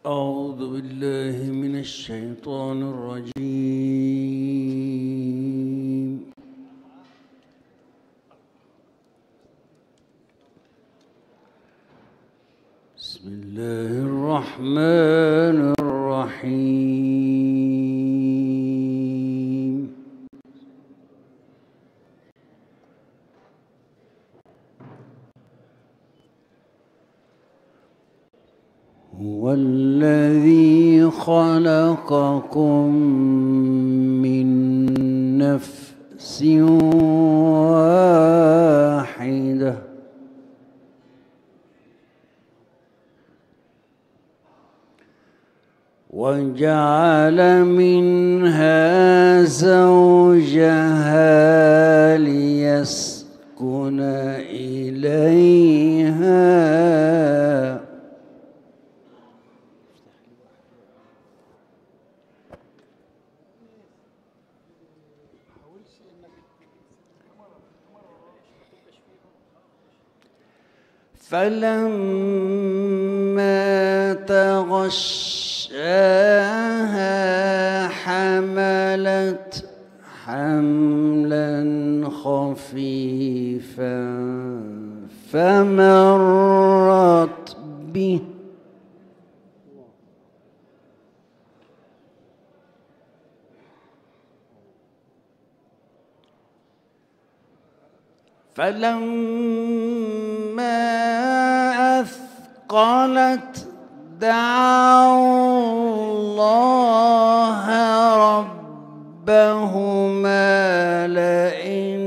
أعوذ بالله من الشيطان الرجيم. بسم الله الرحمن الرحيم. هو الذي خلقكم من نفس واحدة وجعل منها زوجها ليسكن إليها فلما تغشاها حملت حملا خفيفا فمرت به فلما أثقلت دعوا الله ربهما لئن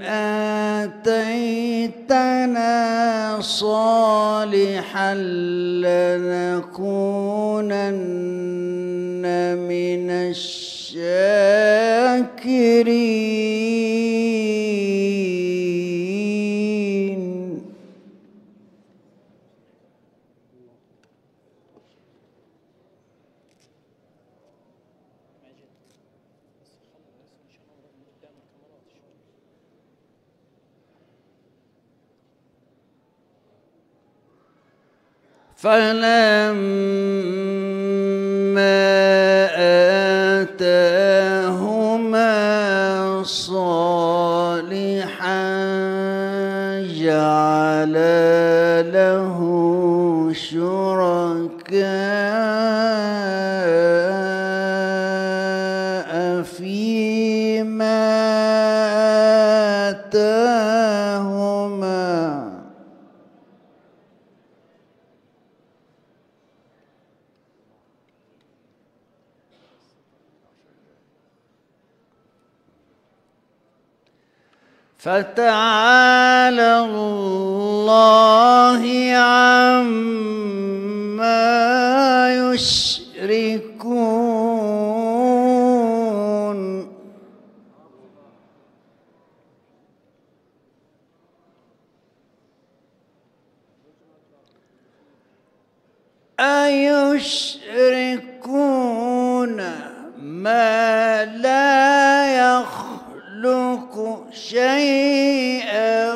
آتيتنا صالحا لنكونن من الشاكرين. فلما آتاهما صالحا جعل له شركاء فيما آتاهما فتعالى الله عما يشركون. أيشركون ما لا يخلق شيئا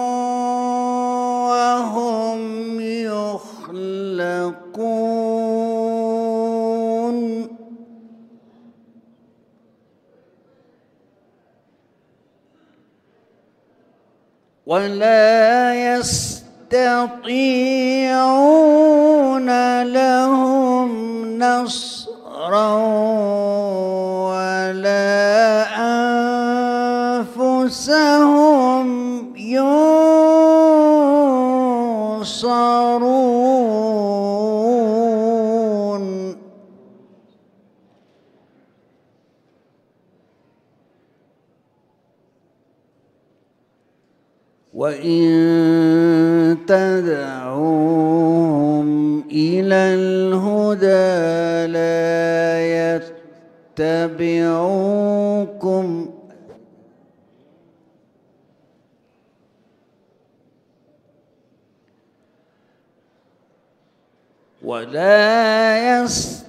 وهم يخلقون. ولا يستطيعون لهم نصرا ولا أنفسهم ينصرون. وإن تدعوهم إلى الهدى لا يتبعوكم ولا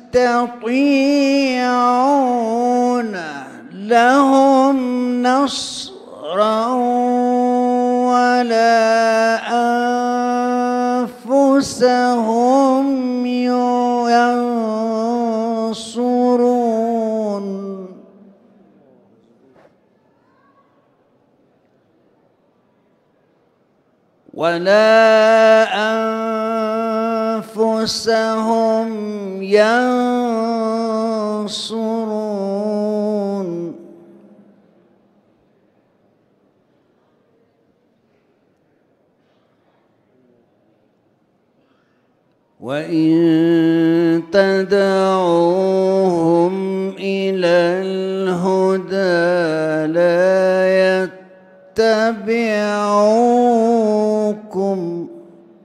يستطيعون لهم نصرا ولا أنفسهم ينصرون. أنفسهم ينصرون. وإن تدعوهم إلى الهدى لا يتبعوكم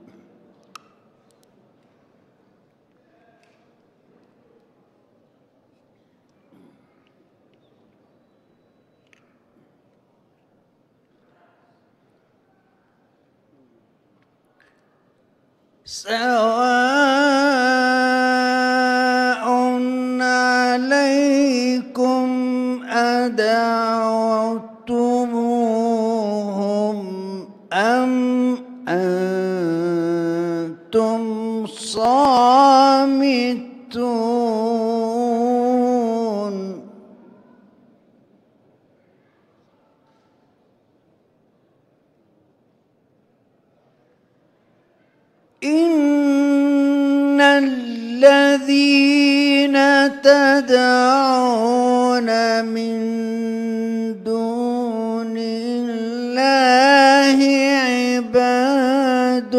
سواء عليكم أدعوتموهم أم أنتم صامتون. إن الذين تدعون من دون الله عباد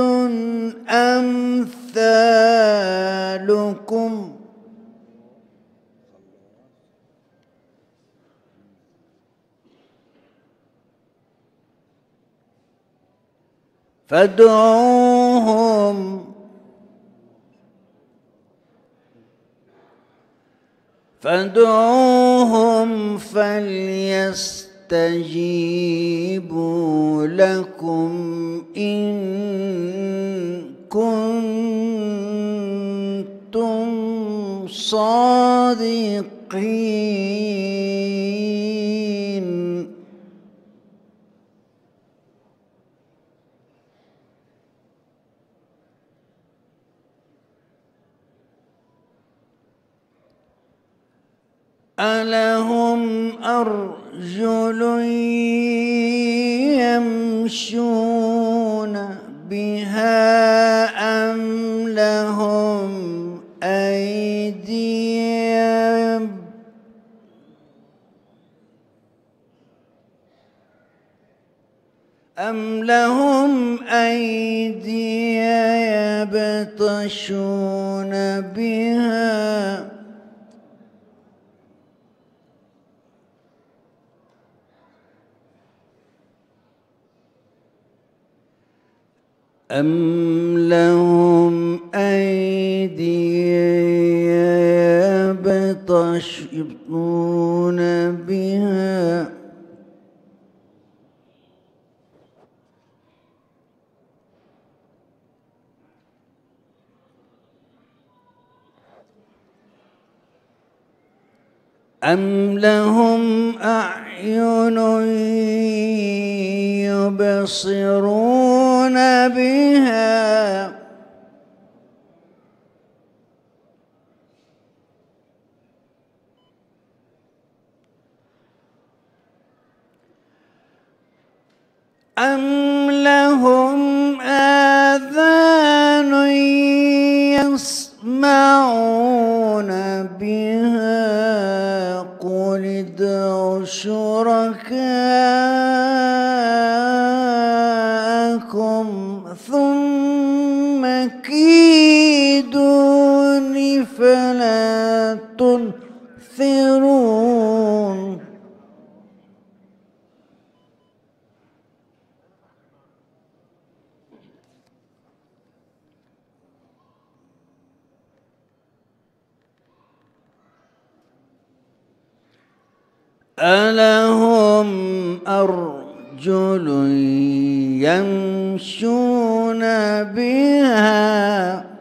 أمثالكم فادعوهم فليستجيبوا لكم إن كنتم صادقين. ألهم أرجل يمشون بها أم لهم أيدي يبطشون بها أم لهم أيدي يبطشون بها أم لهم أعين يبصرون بها أم لهم آذان يسمعون بها قل ادعوا شركاءكم ثم كيدوني فلا تنثرون. ألهم أرجل يمشون بها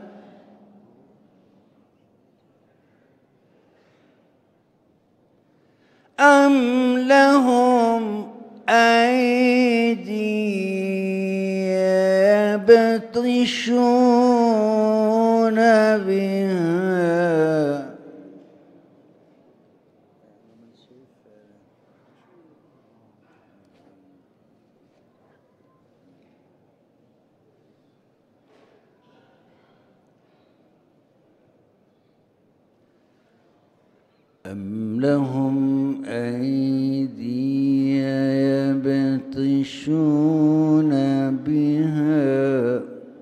أم لهم أيدي يبطشون بها أم لهم أيدي يبطشون بها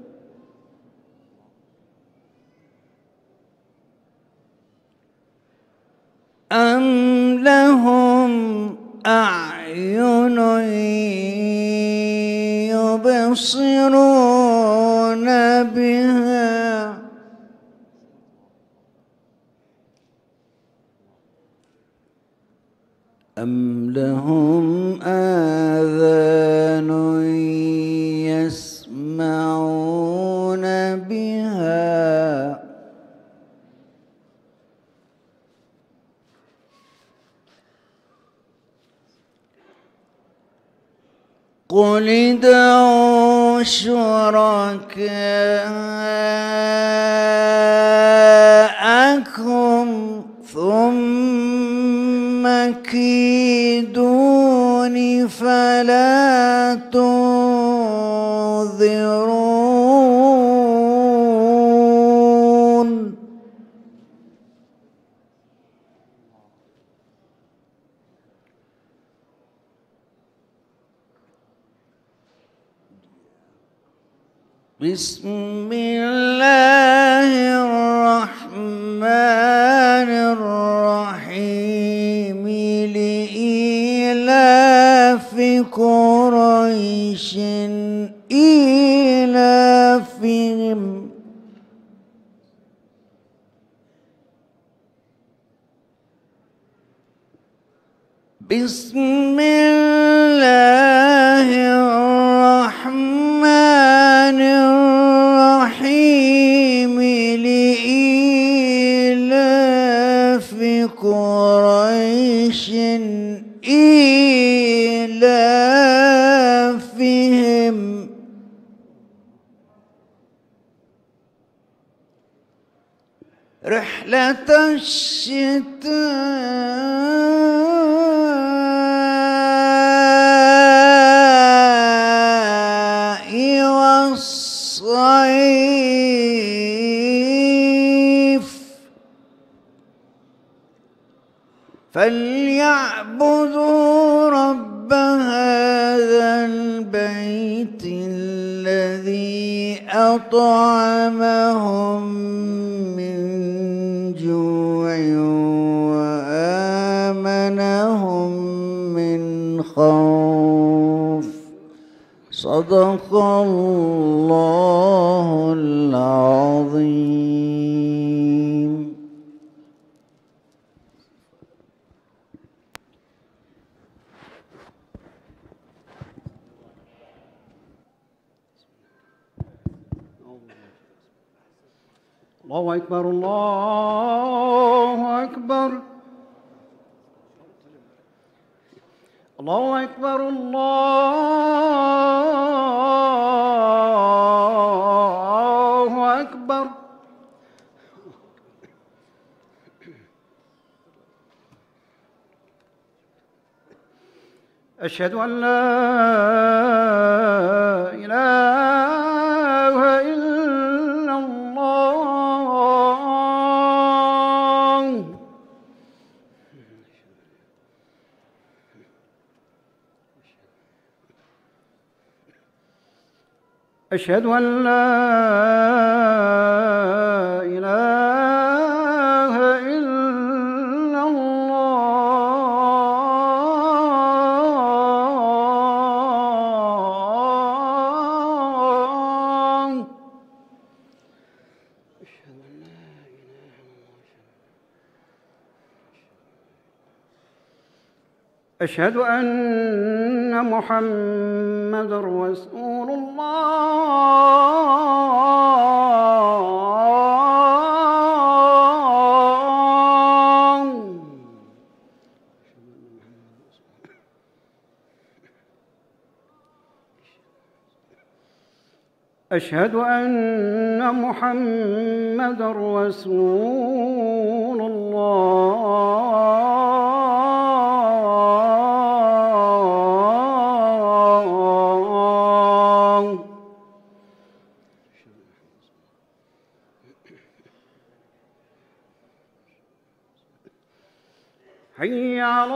أم لهم أعين يبصرون بها أم لهم آذان يسمعون بها قل ادعوا شركاءكم ثم كيدوني فلا تنظرون بسم الله الرحمن الرحيم لإيلاف قريش إيلافهم بسم الله الرحمن الرحيم لإيلاف قريش إيلافهم رحلة الشتاء والصيف فليعبدوا رب هذا البيت الذي أطعمهم من جوع وآمنهم من خوف صدق الله العظيم. الله أكبر الله أكبر الله أكبر الله أكبر أشهد أن لا إله إلا الله أشهد أن لا إله إلا الله أشهد أن محمد رسول الله أشهد أن محمد رسول الله حي على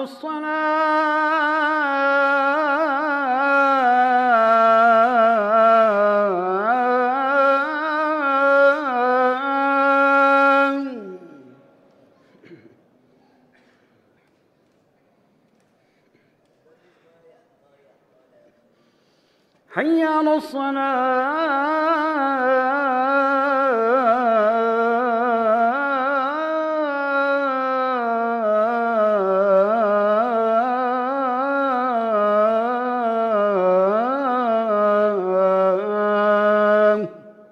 الصلاة. حي على الصلاة.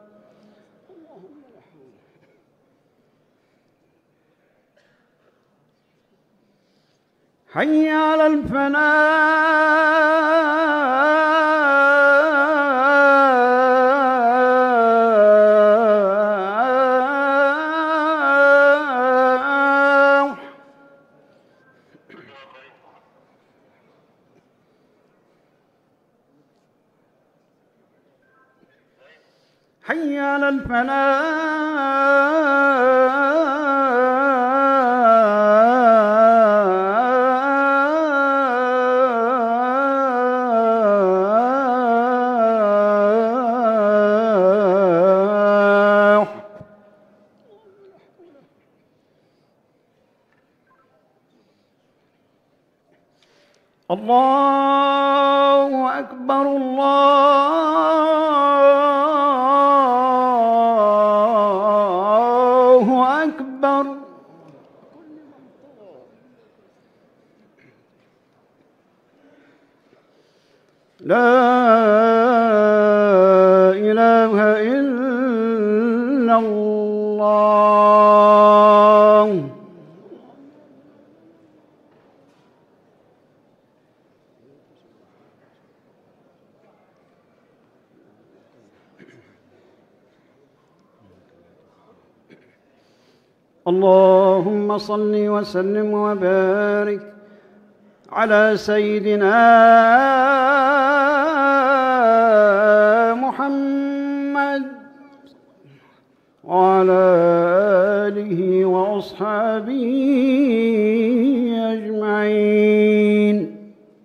حي على الفلاح. حي على الفلاح. الله أكبر الله أكبر. لا إله إلا الله. اللهم صل وسلم وبارك على سيدنا محمد وعلى آله وأصحابه أجمعين.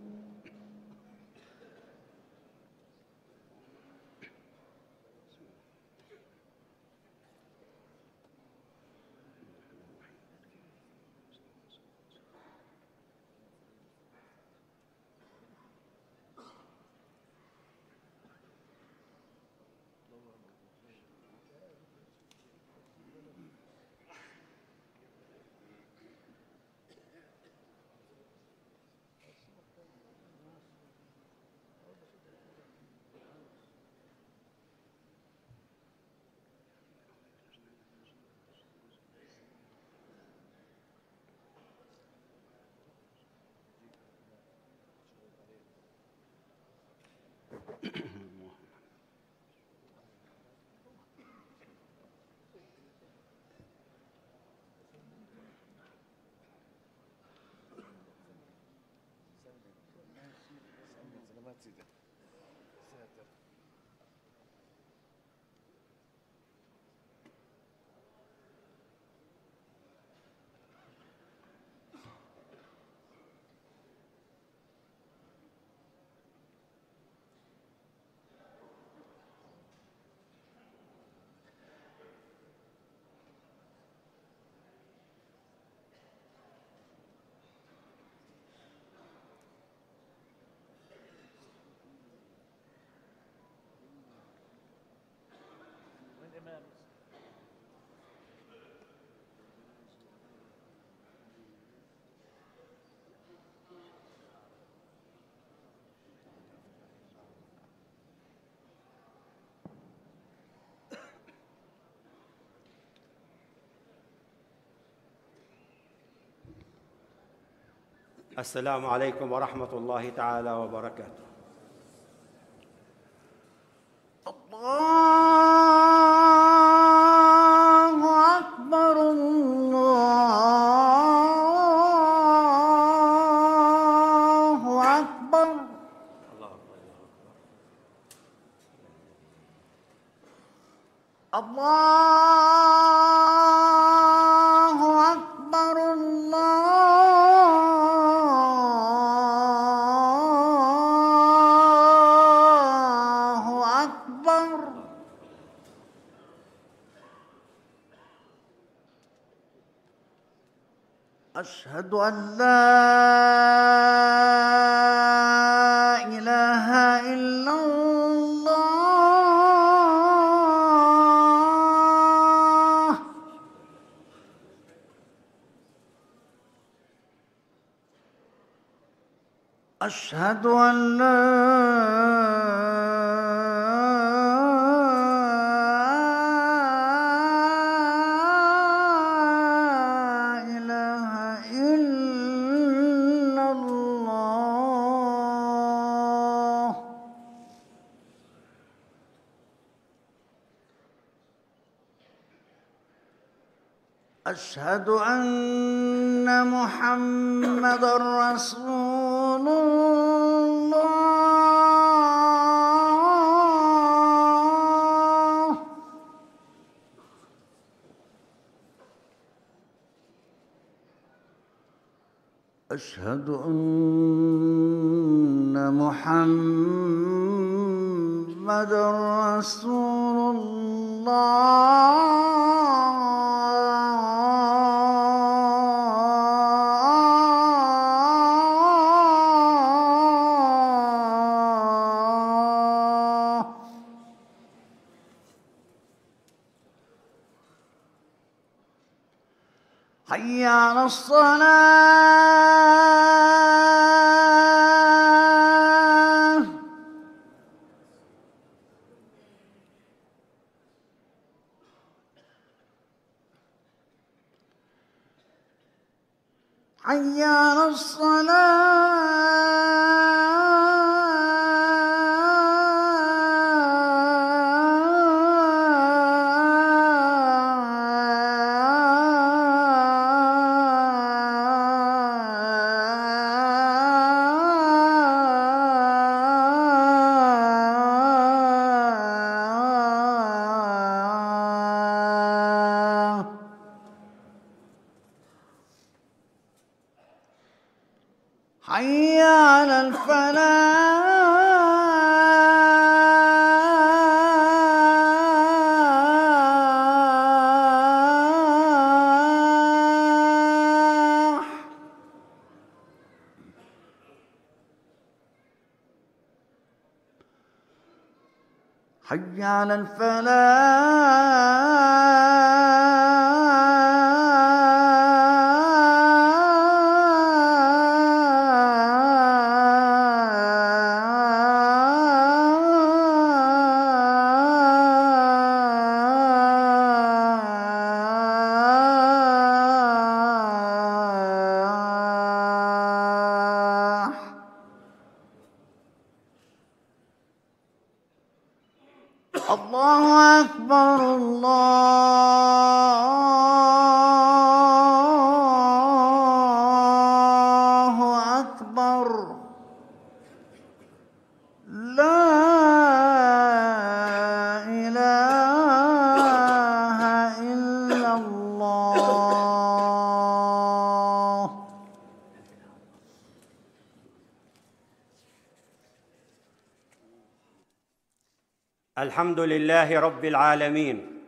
السلام عليكم ورحمة الله تعالى وبركاته. الله أكبر الله أكبر. الله أكبر الله أشهد أن لا إله إلا الله. أشهد أن لا أشهد أن محمدًا رسول الله. أشهد أن محمدًا رسول الله. حي على الصلاة. حي على الصلاة. حي على الفلاح. حي على الفلاح. الله أكبر الله أكبر. لا إله إلا الله. الحمد لله رب العالمين.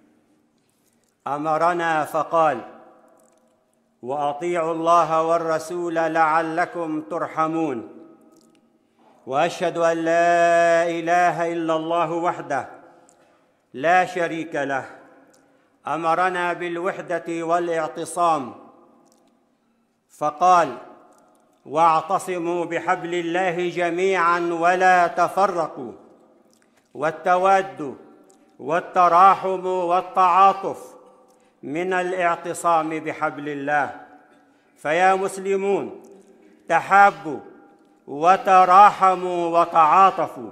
أمرنا فقال: وأطيعوا الله والرسول لعلكم ترحمون. وأشهد أن لا إله إلا الله وحده لا شريك له. أمرنا بالوحدة والاعتصام فقال: واعتصموا بحبل الله جميعا ولا تفرقوا. والتواد والتراحم والتعاطف من الاعتصام بحبل الله. فيا مسلمون، تحابوا وتراحموا وتعاطفوا.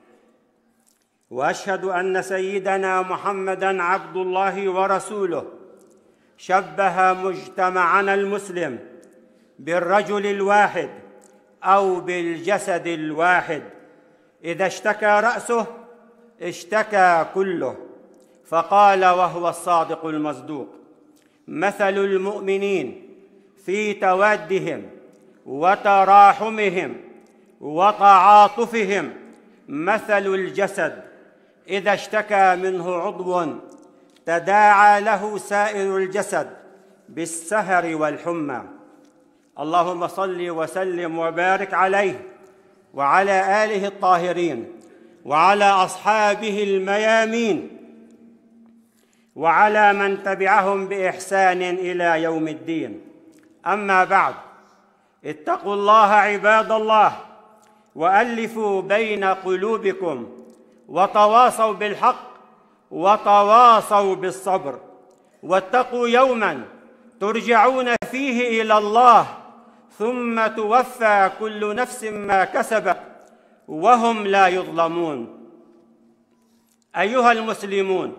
واشهد ان سيدنا محمدًا عبد الله ورسوله شبه مجتمعنا المسلم بالرجل الواحد او بالجسد الواحد، اذا اشتكى راسه اشتكى كله. فقال وهو الصادق المصدوق: مثل المؤمنين في توادهم وتراحمهم وتعاطفهم مثل الجسد إذا اشتكى منه عضو تداعى له سائر الجسد بالسهر والحمى. اللهم صل وسلم وبارك عليه وعلى آله الطاهرين وعلى أصحابه الميامين وعلى من تبعهم بإحسان إلى يوم الدين. أما بعد، اتقوا الله عباد الله، وألفوا بين قلوبكم، وتواصوا بالحق وتواصوا بالصبر، واتقوا يوماً ترجعون فيه إلى الله ثم توفى كل نفس ما كسبت وهم لا يظلمون. أيها المسلمون،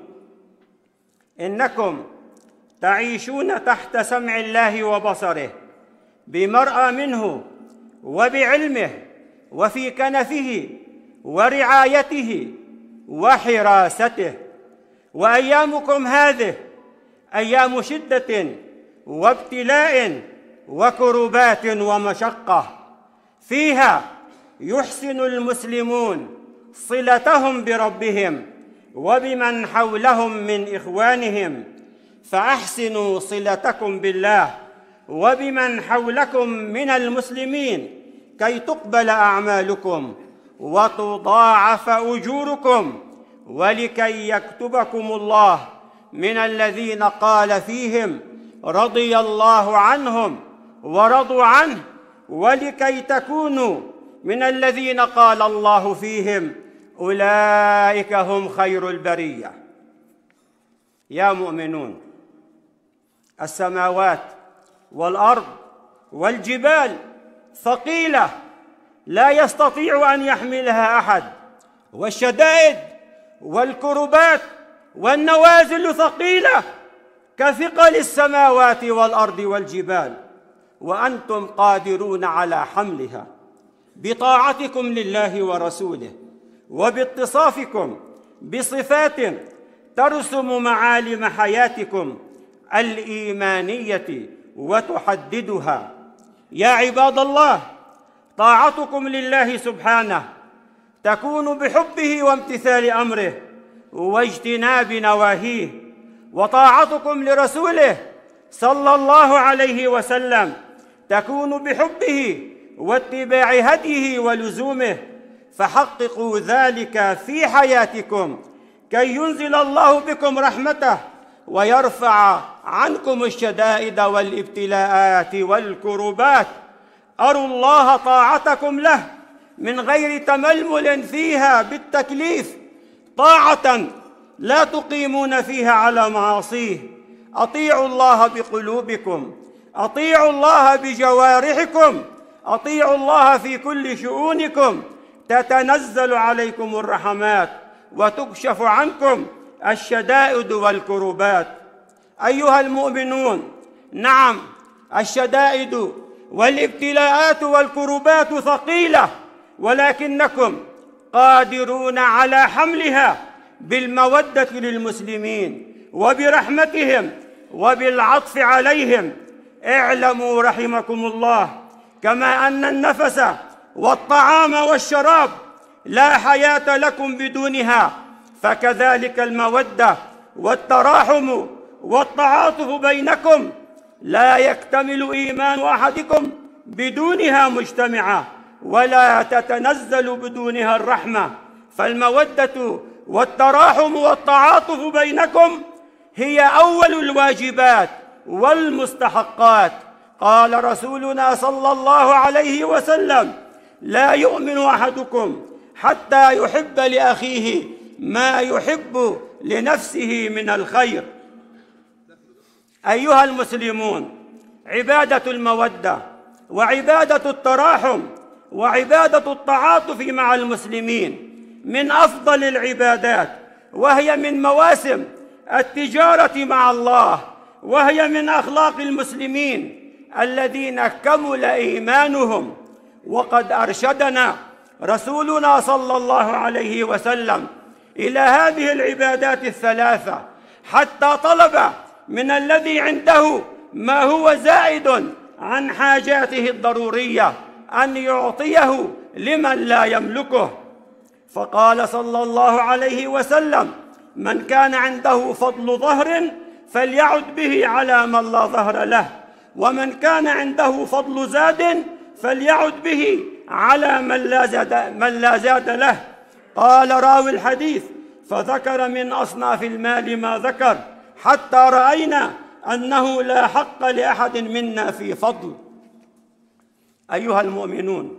إنكم تعيشون تحت سمع الله وبصره، بمرأى منه وبعلمه، وفي كنفه ورعايته وحراسته. وأيامكم هذه أيام شدة وابتلاء وكربات ومشقة، فيها يحسن المسلمون صلتهم بربهم وبمن حولهم من إخوانهم، فأحسنوا صلتكم بالله وبمن حولكم من المسلمين كي تقبل أعمالكم وتضاعف أجوركم، ولكي يكتبكم الله من الذين قال فيهم رضي الله عنهم ورضوا عنه، ولكي تكونوا من الذين قال الله فيهم أولئك هم خير البرية. يا مؤمنون، السماوات والأرض والجبال ثقيلة لا يستطيع أن يحملها أحد، والشدائد والكربات والنوازل ثقيلة كثقل السماوات والأرض والجبال، وأنتم قادرون على حملها بطاعتكم لله ورسوله، وباتصافكم بصفات ترسم معالم حياتكم الإيمانية وتحددها. يا عباد الله، طاعتكم لله سبحانه تكون بحبه وامتثال أمره واجتناب نواهيه، وطاعتكم لرسوله صلى الله عليه وسلم تكون بحبه واتباع هديه ولزومه. فحققوا ذلك في حياتكم كي ينزل الله بكم رحمته ويرفع عنكم الشدائد والابتلاءات والكربات. أروا الله طاعتكم له من غير تململ فيها بالتكليف، طاعة لا تقيمون فيها على معاصيه. أطيعوا الله بقلوبكم، أطيعوا الله بجوارحكم، أطيعوا الله في كل شؤونكم، تتنزل عليكم الرحمات وتكشف عنكم الشدائد والكربات. أيها المؤمنون، نعم، الشدائد والابتلاءات والكربات ثقيلة، ولكنكم قادرون على حملها بالمودة للمسلمين وبرحمتهم وبالعطف عليهم. اعلموا رحمكم الله كما أن النفس والطعام والشراب لا حياة لكم بدونها، فكذلك المودة والتراحم والتعاطف بينكم لا يكتمل إيمان أحدكم بدونها مجتمعة، ولا تتنزل بدونها الرحمة. فالمودة والتراحم والتعاطف بينكم هي أول الواجبات والمستحقات. قال رسولنا صلى الله عليه وسلم: لا يؤمن أحدكم حتى يحب لأخيه ما يحب لنفسه من الخير. أيها المسلمون، عبادة المودة وعبادة التراحم وعبادة التعاطف مع المسلمين من أفضل العبادات، وهي من مواسم التجارة مع الله، وهي من أخلاق المسلمين الذين كمل إيمانهم. وقد أرشدنا رسولنا صلى الله عليه وسلم إلى هذه العبادات الثلاثة، حتى طلب من الذي عنده ما هو زائد عن حاجاته الضرورية أن يعطيه لمن لا يملكه. فقال صلى الله عليه وسلم: من كان عنده فضل ظهر فليعد به على من لا ظهر له، ومن كان عنده فضل زاد فليعد به على من لا زاد له. قال راوي الحديث: فذكر من أصناف المال ما ذكر حتى رأينا أنه لا حق لأحد منا في فضل. أيها المؤمنون،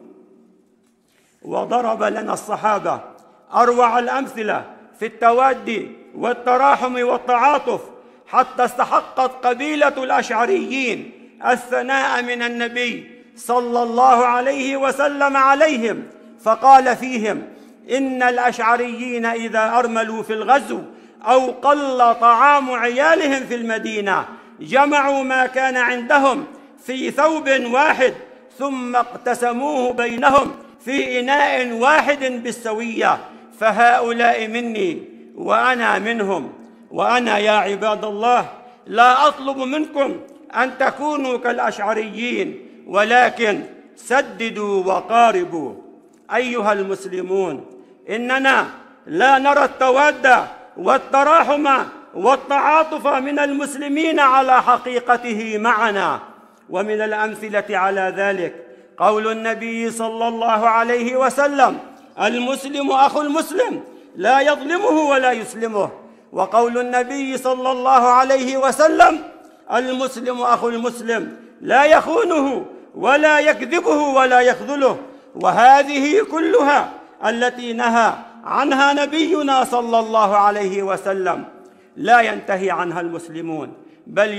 وضرب لنا الصحابة أروع الأمثلة في التوادي والتراحم والتعاطف، حتى استحقت قبيلة الأشعريين الثناء من النبي صلى الله عليه وسلم عليهم، فقال فيهم: إن الأشعريين إذا أرملوا في الغزو أو قل طعام عيالهم في المدينة جمعوا ما كان عندهم في ثوب واحد ثم اقتسموه بينهم في إناء واحد بالسوية، فهؤلاء مني وأنا منهم. وأنا يا عباد الله لا أطلب منكم أن تكونوا كالأشعريين، ولكن سددوا وقاربوا. أيها المسلمون، إننا لا نرى التواد والتراحم والتعاطف من المسلمين على حقيقته معنا. ومن الأمثلة على ذلك قول النبي صلى الله عليه وسلم: المسلم أخو المسلم لا يظلمه ولا يسلمه. وقول النبي صلى الله عليه وسلم: المسلم أخو المسلم لا يخونه ولا يكذبه ولا يخذله. وهذه كلها التي نهى عنها نبينا صلى الله عليه وسلم لا ينتهي عنها المسلمون، بل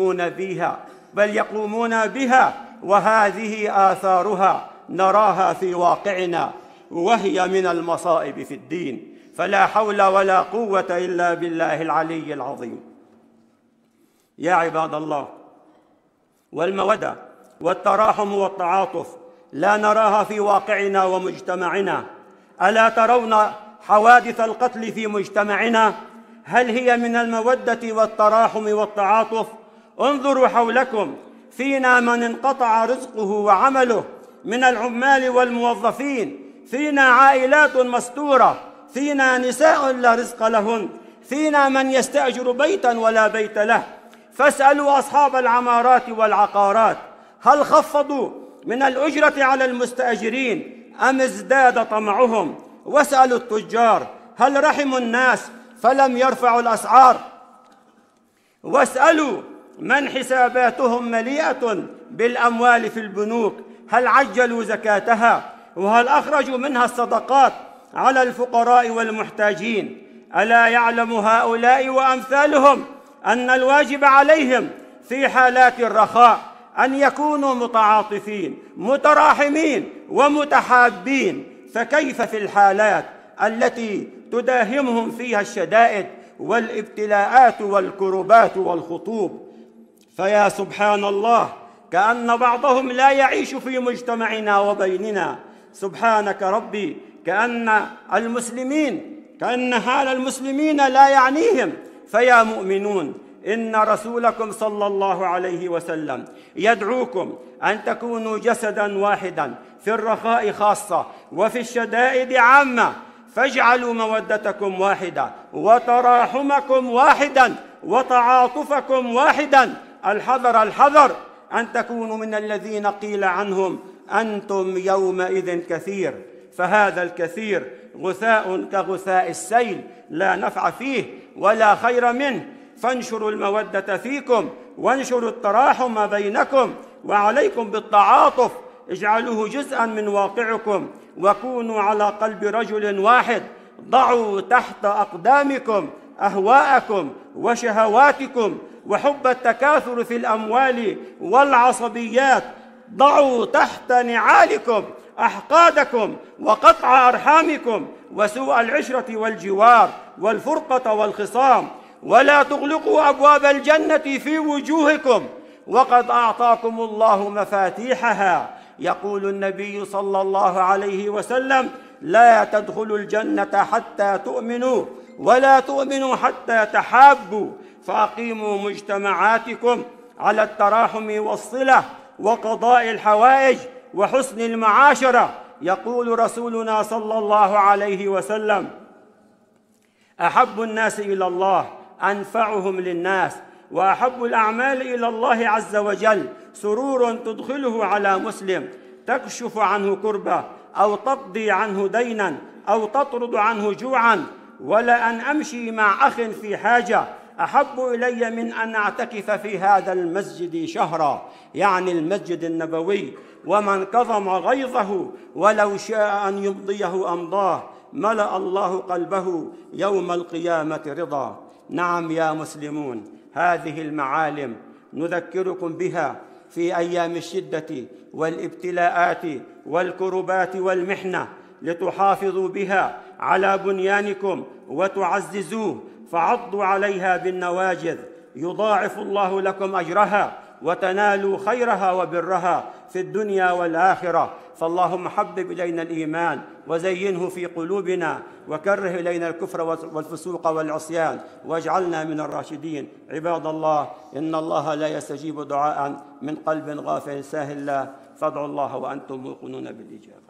يقومون بها، وهذه آثارها نراها في واقعنا، وهي من المصائب في الدين. فلا حول ولا قوة إلا بالله العلي العظيم. يا عباد الله، والمودة والتراحم والتعاطف لا نراها في واقعنا ومجتمعنا. ألا ترون حوادث القتل في مجتمعنا؟ هل هي من المودة والتراحم والتعاطف؟ انظروا حولكم، فينا من انقطع رزقه وعمله من العمال والموظفين، فينا عائلات مستورة، فينا نساء لا رزق لهن، فينا من يستأجر بيتا ولا بيت له. فاسألوا أصحاب العمارات والعقارات هل خفضوا من الأجرة على المستأجرين أم ازداد طمعهم؟ واسألوا التجار هل رحموا الناس فلم يرفعوا الأسعار؟ واسألوا من حساباتهم مليئة بالأموال في البنوك هل عجلوا زكاتها؟ وهل أخرجوا منها الصدقات على الفقراء والمحتاجين؟ ألا يعلم هؤلاء وأمثالهم أن الواجب عليهم في حالات الرخاء أن يكونوا متعاطفين متراحمين ومتحابين، فكيف في الحالات التي تداهمهم فيها الشدائد والابتلاءات والكربات والخطوب؟ فيا سبحان الله، كأن بعضهم لا يعيش في مجتمعنا وبيننا. سبحانك ربي، كأن حال المسلمين لا يعنيهم. فيا مؤمنون، إن رسولكم صلى الله عليه وسلم يدعوكم أن تكونوا جسداً واحداً في الرخاء خاصة وفي الشدائد عامة، فاجعلوا مودتكم واحدة وتراحمكم واحداً وتعاطفكم واحداً. الحذر أن تكونوا من الذين قيل عنهم أنتم يومئذ كثير، فهذا الكثير غثاء كغثاء السيل لا نفع فيه ولا خير منه. فانشروا المودة فيكم وانشروا التراحم بينكم، وعليكم بالتعاطف، اجعلوه جزءا من واقعكم، وكونوا على قلب رجل واحد. ضعوا تحت أقدامكم أهواءكم وشهواتكم وحب التكاثر في الأموال والعصبيات. ضعوا تحت نعالكم أحقادكم وقطع أرحامكم وسوء العشرة والجوار والفرقة والخصام، ولا تغلقوا أبواب الجنة في وجوهكم وقد أعطاكم الله مفاتيحها. يقول النبي صلى الله عليه وسلم: لا تدخلوا الجنة حتى تؤمنوا ولا تؤمنوا حتى تحابوا. فأقيموا مجتمعاتكم على التراحم والصلة وقضاء الحوائج وحسن المعاشرة. يقول رسولنا صلى الله عليه وسلم: أحب الناس إلى الله أنفعهم للناس، وأحب الأعمال إلى الله عز وجل سرور تدخله على مسلم تكشف عنه كربة أو تقضي عنه دينا أو تطرد عنه جوعا، ولا أن أمشي مع أخ في حاجة أحب إلي من أن أعتكف في هذا المسجد شهرا، يعني المسجد النبوي. ومن كظم غيظه ولو شاء أن يمضيه أمضاه، ملأ الله قلبه يوم القيامة رضا. نعم يا مسلمون، هذه المعالم نذكركم بها في أيام الشدة والابتلاءات والكربات والمحنة، لتحافظوا بها على بنيانكم وتعززوه، فعضوا عليها بالنواجذ يضاعف الله لكم أجرها وتنالوا خيرها وبرها في الدنيا والآخرة. فاللهم حبب إلينا الإيمان وزينه في قلوبنا، وكره إلينا الكفر والفسوق والعصيان، واجعلنا من الراشدين. عباد الله، إن الله لا يستجيب دعاء من قلب غافل ساهل له، فادعوا الله وأنتم موقنون بالإجابة.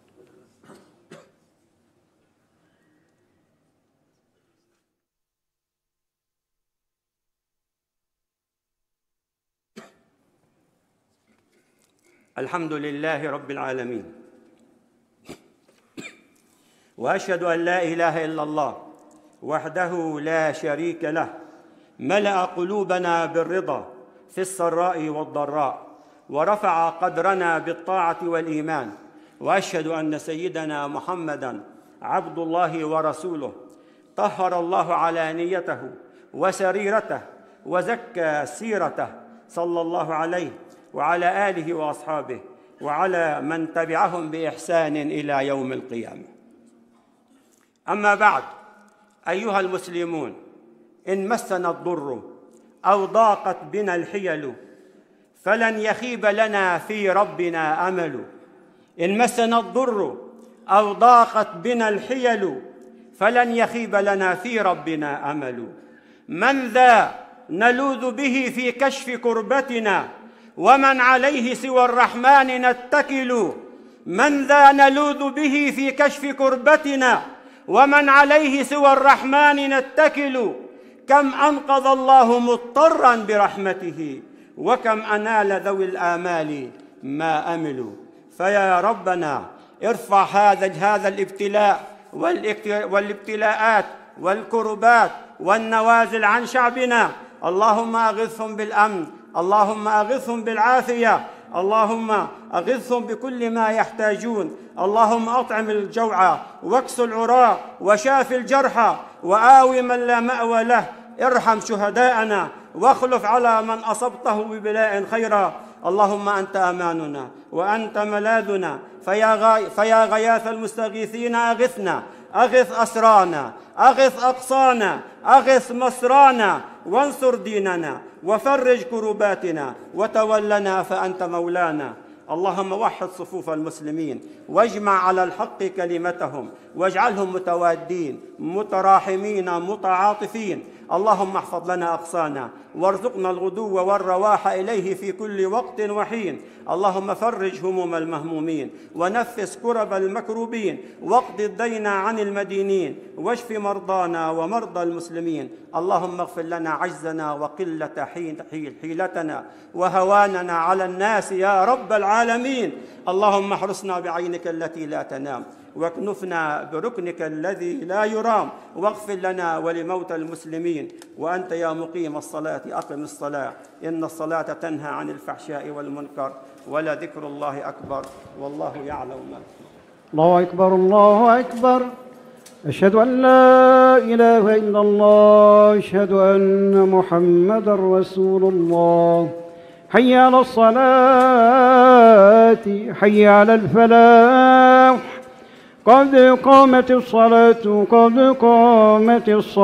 الحمد لله رب العالمين، وأشهد أن لا إله إلا الله وحده لا شريك له، ملأ قلوبنا بالرضا في السراء والضراء، ورفع قدرنا بالطاعة والإيمان. وأشهد أن سيدنا محمداً عبد الله ورسوله، طهر الله علانيته وسريرته وزكى سيرته، صلى الله عليه وعلى آله وأصحابه وعلى من تبعهم بإحسان إلى يوم القيامة. أما بعد، أيها المسلمون، إن مسنا الضر أو ضاقت بنا الحيل فلن يخيب لنا في ربنا أمل. إن مسنا الضر أو ضاقت بنا الحيل فلن يخيب لنا في ربنا أمل. من ذا نلوذ به في كشف كربتنا ومن عليه سوى الرحمن نتكل. من ذا نلوذ به في كشف كربتنا ومن عليه سوى الرحمن نتكل. كم أنقذ الله مضطرا برحمته وكم أنال ذوي الآمال ما أملوا. فيا ربنا ارفع هذا الابتلاء والابتلاءات والكربات والنوازل عن شعبنا. اللهم أغثهم بالأمن، اللهم أغثهم بالعافية، اللهم أغثهم بكل ما يحتاجون. اللهم أطعم الجوع واكس العراء وشاف الجرحى وآوي من لا مأوى له. ارحم شهداءنا واخلف على من أصبته ببلاء خيرا. اللهم أنت أماننا وأنت ملاذنا، فيا غياث المستغيثين أغثنا، أغث أسرانا، أغث أقصانا، أغث مصرانا، وانصر ديننا وفرج كرباتنا وتولنا فأنت مولانا. اللهم وحد صفوف المسلمين واجمع على الحق كلمتهم واجعلهم متوادين متراحمين متعاطفين. اللهم احفظ لنا أقصانا وارزقنا الغدو والرواح إليه في كل وقت وحين. اللهم فرج هموم المهمومين ونفس كرب المكروبين واقض الدين عن المدينين واشف مرضانا ومرضى المسلمين. اللهم اغفر لنا عجزنا وقلة حيلتنا وهواننا على الناس يا رب العالمين. اللهم احرسنا بعينك التي لا تنام واكنفنا بركنك الذي لا يرام، واغفر لنا ولموتى المسلمين. وأنت يا مقيم الصلاة أقم الصلاة، إن الصلاة تنهى عن الفحشاء والمنكر، ولذكر الله أكبر والله يعلم ما تصنعون. الله أكبر، الله أكبر. أشهد أن لا إله إلا الله، أشهد أن محمدًا رسول الله. حي على الصلاة، حي على الفلاح، قد قامت الصلاة، قد قامت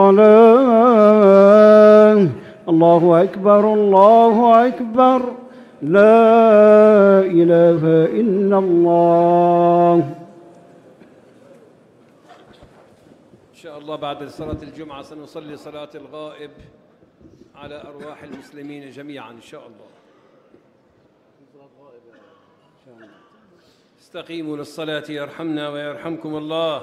الصلاة. الله أكبر، الله أكبر، لا إله إلا الله. إن شاء الله بعد صلاة الجمعة سنصلي صلاة الغائب على أرواح المسلمين جميعا إن شاء الله. استقيموا للصلاة يرحمنا ويرحمكم الله.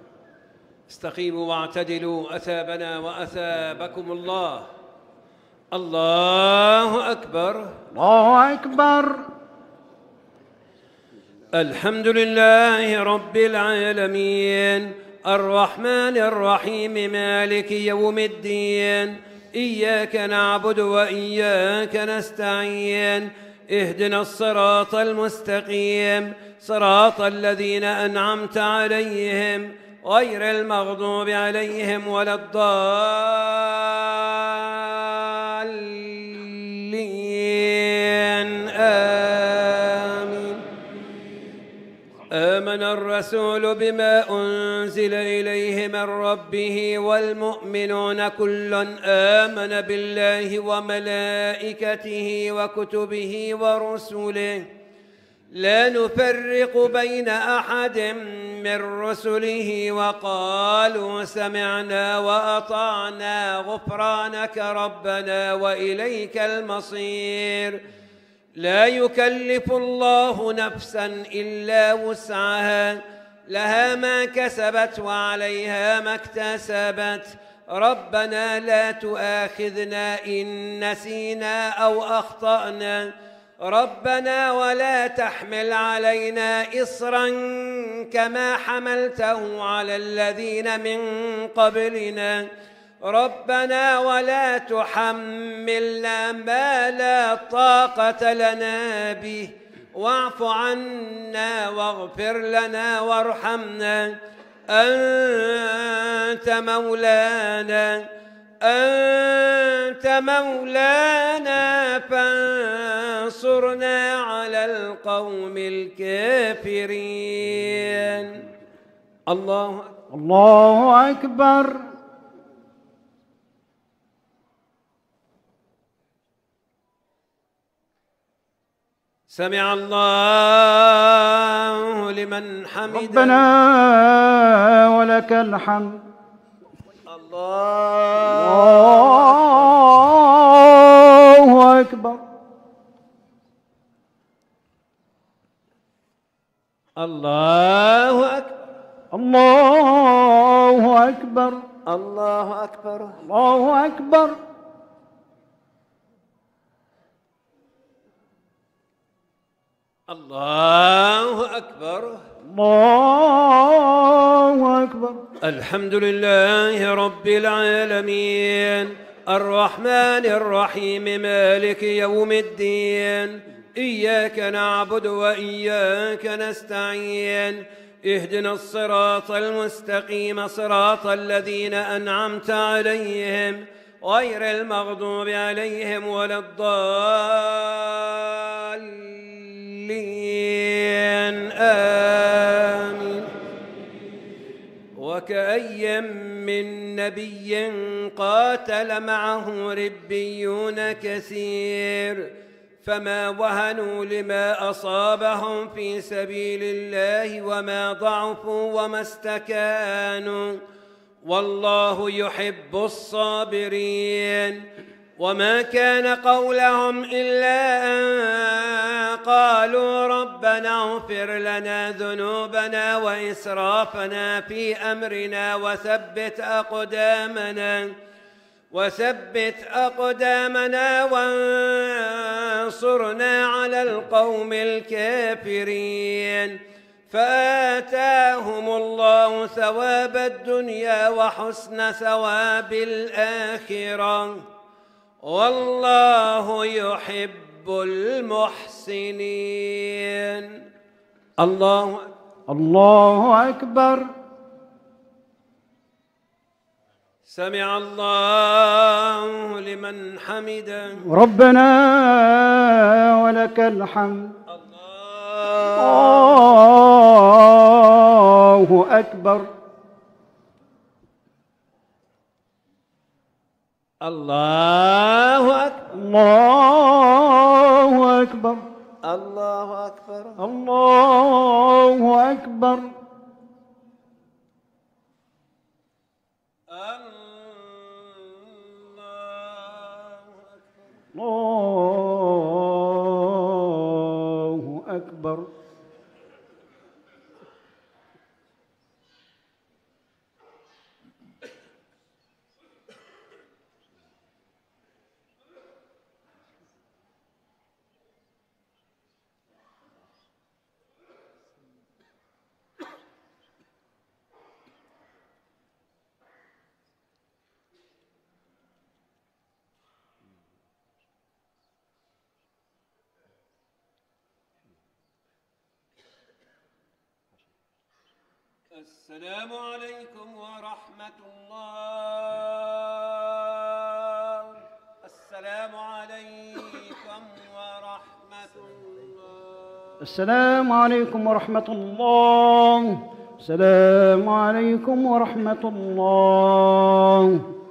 استقيموا واعتدلوا، أثابنا وأثابكم الله. الله أكبر. الله أكبر. الحمد لله رب العالمين الرحمن الرحيم مالك يوم الدين إياك نعبد وإياك نستعين اهدنا الصراط المستقيم صراط الذين أنعمت عليهم غير المغضوب عليهم ولا الضالين آمين. آمن الرسول بما أنزل إليه من ربه والمؤمنون كل آمن بالله وملائكته وكتبه ورسله لا نفرق بين أحد من رسله وقالوا سمعنا وأطعنا غفرانك ربنا وإليك المصير. لا يكلف الله نفسا إلا وسعها لها ما كسبت وعليها ما اكتسبت ربنا لا تؤاخذنا إن نسينا أو أخطأنا ربنا ولا تحمل علينا إصرا كما حملته على الذين من قبلنا ربنا ولا تحملنا ما لا طاقة لنا به واعف عنا واغفر لنا وارحمنا أنت مولانا فانصرنا على القوم الكافرين. الله أكبر. سمع الله لمن حمده. ربنا ولك الحمد. الله أكبر. الله أكبر. الله أكبر. الله أكبر. الله أكبر. الله أكبر. الله أكبر. الحمد لله رب العالمين الرحمن الرحيم مالك يوم الدين إياك نعبد وإياك نستعين اهدنا الصراط المستقيم صراط الذين أنعمت عليهم غير المغضوب عليهم ولا الضالين آمين. وكأي من نبي قاتل معه ربيون كثير فما وهنوا لما أصابهم في سبيل الله وما ضعفوا وما استكانوا والله يحب الصابرين. وما كان قولهم إلا أن قالوا ربنا اغفر لنا ذنوبنا وإسرافنا في أمرنا وثبت أقدامنا وانصرنا على القوم الكافرين. فآتاهم الله ثواب الدنيا وحسن ثواب الآخرة والله يحب المحسنين. الله أكبر. سمع الله لمن حمده. ربنا ولك الحمد. الله أكبر. الله أكبر. الله أكبر. الله أكبر. الله أكبر. الله أكبر. السلام عليكم ورحمة الله. السلام عليكم ورحمة الله. السلام عليكم ورحمة الله. السلام عليكم ورحمة الله.